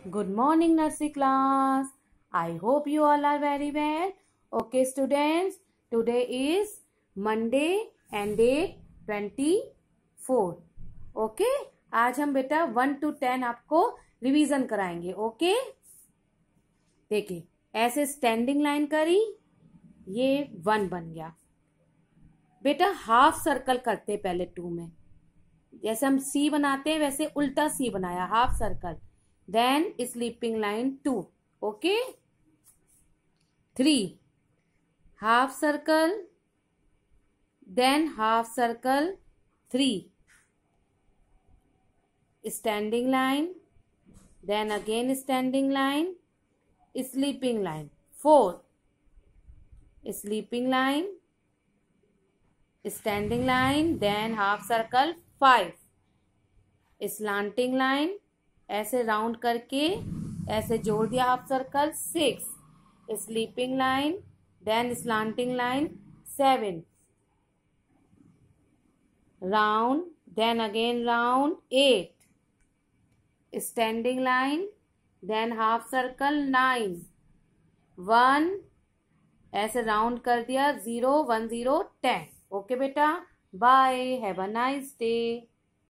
Good morning, nursery class. I hope you all are very well. Okay, students, today is Monday and date 24. Okay, आज हम बेटा 1 to 10 आपको revision कराएंगे. Okay, देखिए ऐसे standing line करी, ये 1 बन गया. बेटा हाफ सर्कल करते पहले 2 में, जैसे हम सी बनाते हैं वैसे उल्टा सी बनाया, half circle. Then sleeping line 2. Okay. 3. Half circle. Then half circle 3. Standing line. Then again standing line. Sleeping line 4. Sleeping line. Standing line. Then half circle 5. Slanting line. ऐसे राउंड करके ऐसे जोड़ दिया half circle 6. Sleeping line, then slanting line 7. Round, then again round 8. Standing line, then half circle 9. 1 ऐसे round कर दिया 0 1 0 10. Okay बेटा, bye, have a nice day.